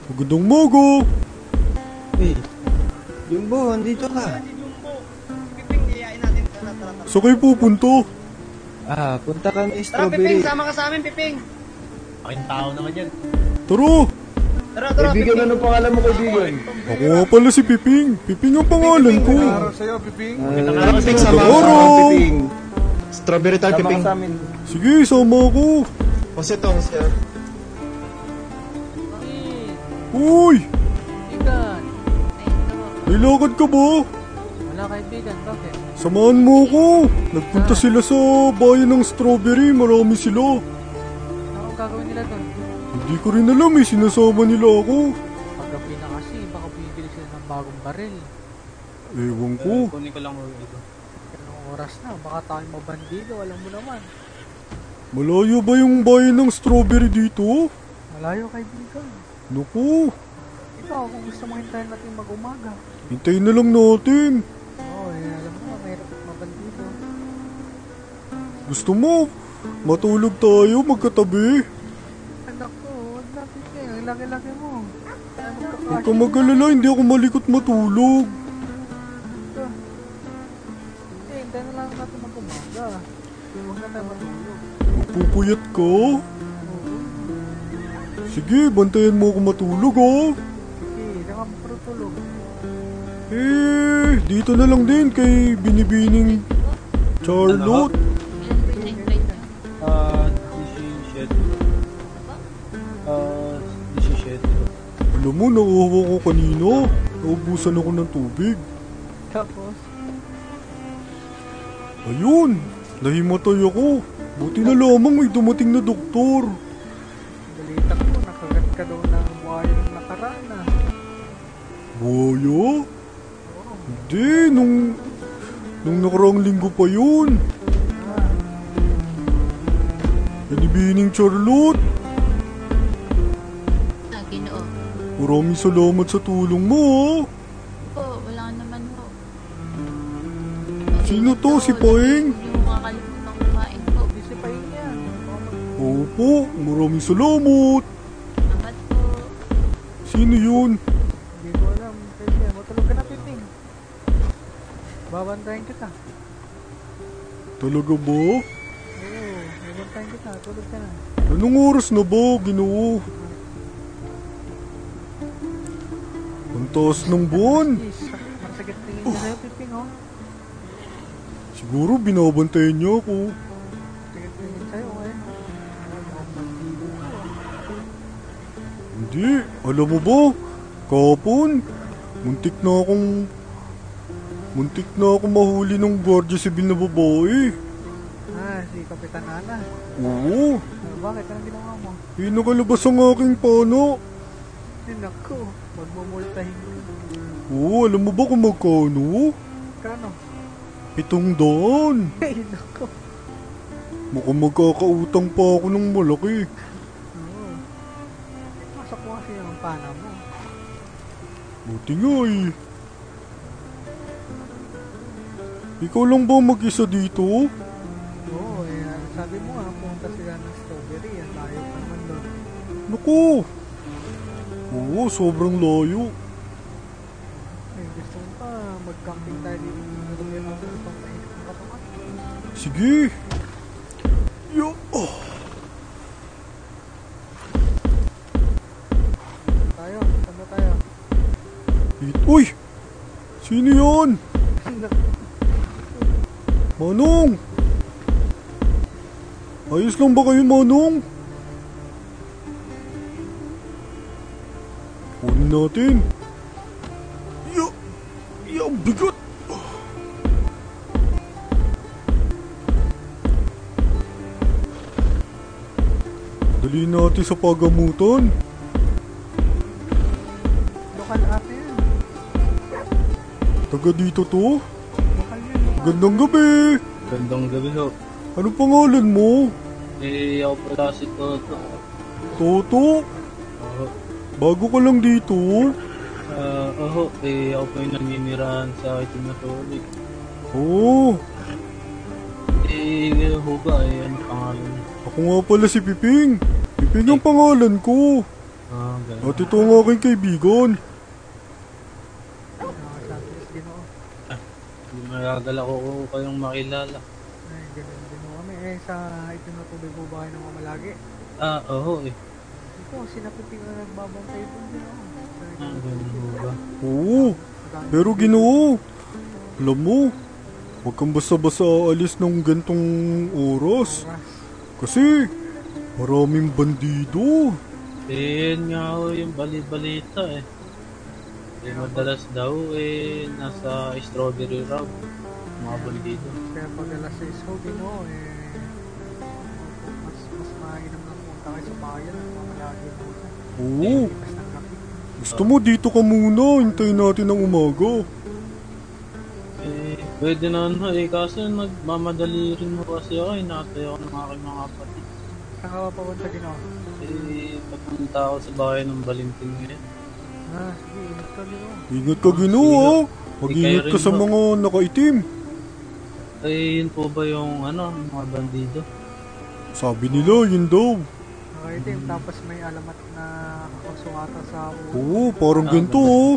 Magandang umaga. Hey, Jumbo, andito ka. Piping, niyayain natin. Tara. Saan kayo pupunta? Punta kami Tara, strawberry. Piping, sama ka sa amin, Piping. Aking tao naman yan. Tara. Tara, Kaibigan, Piping. anong pangalan mo, kaibigan? Ako nga pala si Piping. Piping ang pangalan ko. Sa'yo, Piping. Piping, sama sama ka. ka, Piping. Strawberry tayo, Sama Piping. ka sa amin. Sige, sama ako. Jose to, Jose. Uy! Kaibigan. May lakad ka ba? Wala kaibigan, bakit? Samahan mo ako. Nagpunta sila sa bayan ng strawberry. Marami sila. Anong gagawin nila doon? Hindi ko rin alam eh. Sinasama nila ako. Paggabi na kasi, baka bumibili sila ng bagong baril. Ewan ko. Kunin ko lang ito. Anong oras na? Baka tayo mabandido, alam mo naman. Malayo ba yung bayan ng strawberry dito? Malayo kaibigan. Naku. Ikaw, kung gusto mo hintayin natin mag-umaga. Hintayin na lang natin. Oo, alam mo, mayroon mabandido. Gusto mo? Matulog tayo magkatabi. Anak ko, huwag natin kayo. Ang laki-laki mo. Kaya Huwag ka mag-alala, hindi ako malikot matulog. hintayin na lang natin mag-umaga. Huwag na tayo matulog. Pupuyat ka? Sige, bantayan mo ako matulog oh. Sige, saka matulog. Dito na lang din kay Binibining Charlotte. 17. Alam mo, nauhawa ko kanina. Naubusan ako ng tubig. Tapos, Ayun, nahimatay ako. Buti na lamang may dumating na doktor. balita ko, nakagat ka daw ng buhay ng nakaraan na. Buhaya? Hindi, nung nakaraang linggo pa yun. Binibining Charlotte. Ginoo. Maraming salamat sa tulong mo ah. Po, wala naman po. Sino to, si Paeng? Yung makakalimutan kumain po. Busy pa yun yan. Opo, maraming salamat. Salamat po. Sino yun? Hindi ko alam. Kaya matulog ka na, Piping. Babantayan kita. Talaga ba? Oo, babantayan kita. Tulog ka na. Anong oras na ba, Ginoo? Ang taas ng buwan. Jeez, masakit tingin ka sa'yo, Piping, oh. Siguro binabantayan niya ako. Masakit tingin sa'yo, eh. Mukhang bandido ko, ah. Hindi, alam mo ba? Kahapon, muntik na akong mahuli ng Guardia Civil na babae. Si Kapitan Ana. Oo, Bakit? Anong ginawa mo? nakalabas ang aking pano. Naku, magmumultahin mo. Oo, alam mo ba kung magkano? Kano? 700. Ay, naku. Mukhang magkakautang pa ako ng malaki. Oo. Masok mo kasi yung pana mo. Buti nga eh. Ikaw lang ba mag-isa dito? Oo, sabi mo nga, pumunta sila ng strawberry. Ang layo pa naman doon. Naku! Oo, sobrang layo. Gusto mo pa, mag-camping tayo dito. Meron ako sa pampainit ng katawan. Sige. Yo. Oh. Saan ba tayo? Uy! Sino yan? Manong! Ayos lang ba kayo, Manong? Kunin natin. Ang bigat! Dali natin sa pagamutan. Lokal ate yan. Taga dito to? Lokal yan. Gandang gabi! Gandang gabi ho. Anong pangalan mo? Ako pala si Toto. Toto? Oo. Bago ka lang dito? Ako po yung naninirahan sa itim na tuloy. Oo. Gano'n ho ba? Ano pangalan? Ako nga pala si Piping. Piping ang pangalan ko. Ganun. At ito ang aking kaibigan. Nakasabis ginoo. Hindi magagala ko kayong makilala. Ay, ganun ginoo kami. Sa itinutubig po ba kayo ng mamalagi? Oo eh. Ito, sinapiping na nagbabantay po ginoo. Ganun po ba? Oo, pero Ginoo, alam mo, huwag kang basta-basta aalis ng gantong oras. Kasi, maraming bandido. Yun nga ho yung bali-balita eh. Madalas daw nasa Strawberry Road. Mga bandido. Kaya pag alas 6 ho, ginoo, mas mainam lang punta kayo sa bayan ng mamalagi po. Oo, Mas ng kape. gusto mo dito ka muna, hintayin natin ang umaga. Pwede na kaso nagmamadali rin mo kasi ako. Hinatay ako ng aking mga kapatid. Saan ka ba papunta ginoo? Pagpunta ako sa bahay ng Valentin ngayon. Sige, ingat ka ginoo. Ingat ka Ginoo ha, mag-ingat ka sa mga nakaitim. Yun po ba yung mga bandido? Sabi nila, yun daw. Nakaitim, tapos may alamat na kakasungata sa ulo. Oo, parang ganito oh.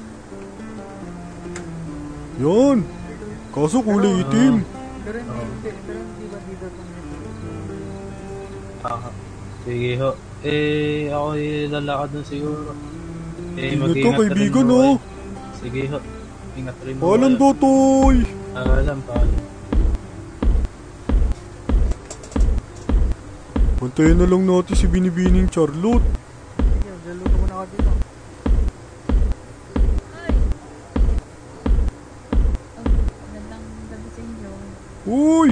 Yan, kaso kulay itim. Pero hindi ba dito itong Sige ho. Ako lalakad na siguro. Ingat ka kaibigan oh. Sige ho. Ingat rin mo. Paalam daw, Toy. Paalam. Bantayan na lang natin si Binibining Charlotte. Sige, galuto mo na ka dito. Ay! Magandang gabi sa inyo. Uy!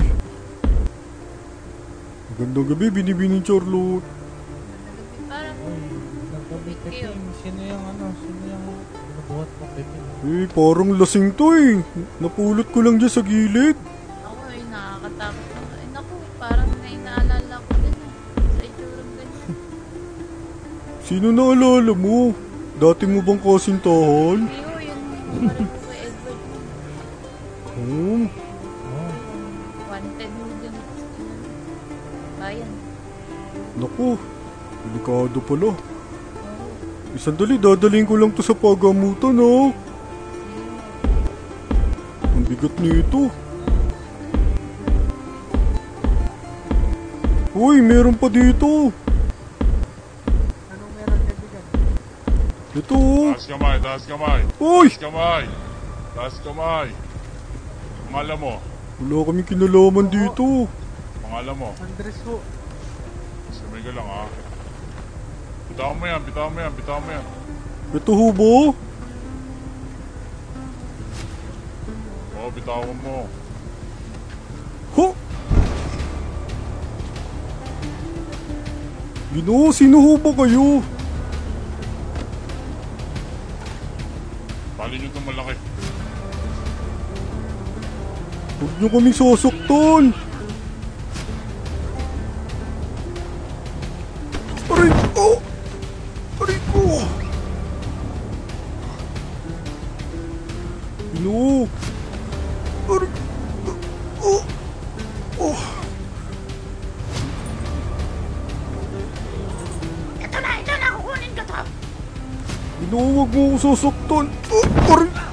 Magandang gabi, Binibining Charlotte. Magandang gabi. Parang kayo. Sino yung nabuhat mo, Piping? Parang lasing to eh. Napulot ko lang dyan sa gilid. Ako nakakatakot ako. Naku, parang may naalala ko din sa itsurang ganyan. Sino naalala mo? Dati mo bang kasintahan? Iyo, yun parang ko kay Edward. Wanted mo dun. Bayan. Naku, delikado pala. Sandali, dadalhin ko lang to sa pagamutan ha. Ang bigat nito. Uy, meron pa dito. Anong meron kaibigan? Ito oh. Taas kamay. Uy! Taas kamay. Pangalan mo. Wala kaming kinalaman dito. Pangalan mo. Andres ho. Samay ka lang ha. Bitawan mo yan. Ito ho ba? Oo, bitawan mo. Ho! Ginoo, sino ho ba kayo? Bali nyo itong malaki. Huwag niyo kaming sasaktan. Aray ko! Aray ko! Ginoo! Aray! Oh! Oh! Ito na, kukunin ko to. Ginoo, huwag mo ako sasaktan. Oh! Aray ko!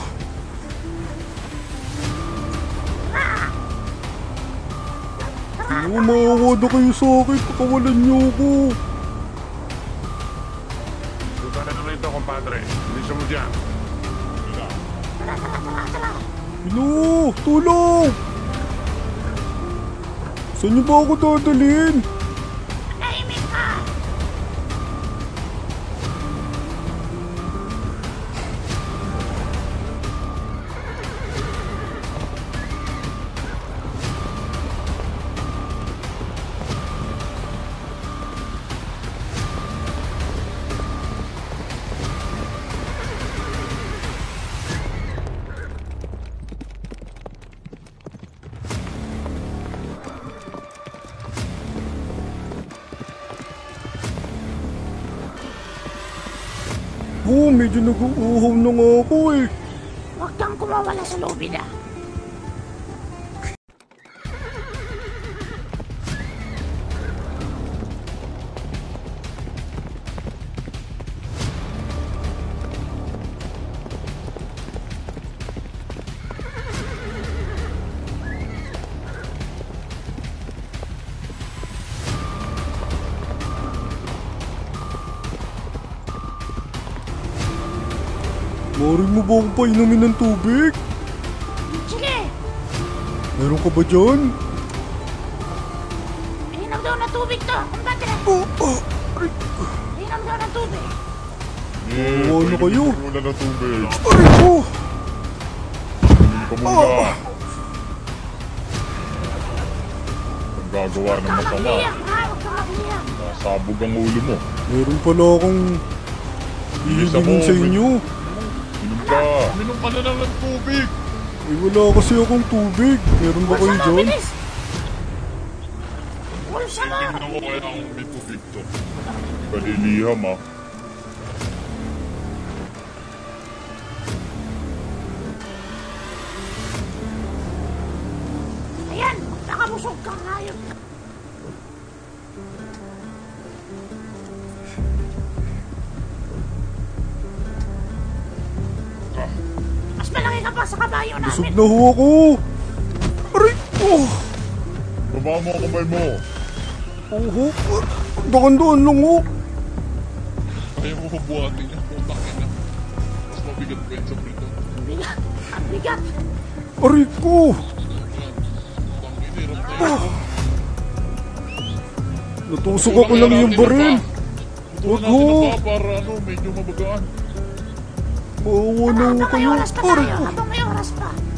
Ginoo, maawa na kayo sa akin. Pakawalan niyo ako. Luta na rito, compadre. Bilisan mo dyan. Ginoo, tulong! Saan niyo ba ako dadalhin? Tahimik ka. Oo, medyo nag-uuhaw na nga ako eh. Huwag kang kumawala sa lobby na. Maaari mo ba akong painumin ng tubig? Sige, Meron ka ba dyan? inom daw ng tubig to. Kumbate na. Aray, Inom daw ng tubig. Eh, ano kayo? Muna ng tubig. aray ko! Hindi ka muna. Ang gagawa ng Huwag kang masama. mag-iyak, ha? Huwag kang mag-iyak. Nasabog ang ulo mo. Meron pala akong hihilingin sa inyo. Inom ka. Minom ka na lang ng tubig. Eh, wala kasi akong tubig. Meron ba kayo Bulsa mo, dyan? bilis. Bulsa mo. Tingnan ko kaya ang may tubig to. Kaliliham ah. Ayan, nakabusog kang hayop. Mas malaki ka pa sa kabayo Busog namin. na ho ako. Aray! Oh! Baba mo ang kamay mo. Oho! Dakan-daan lang ho. Kaya mo mabuhatin niya. Putakin na. Mas mabigat pa yun sa prito. Bigat, ang bigat. Aray ko! Putangin, hirap na yun. Natusok ako lang yung baril. Wag Tutunan ho! natin na ba para ano, medyo mabagaan. Maawa na ho Habang may kayo. oras pa Aray tayo, ko! habang may oras pa.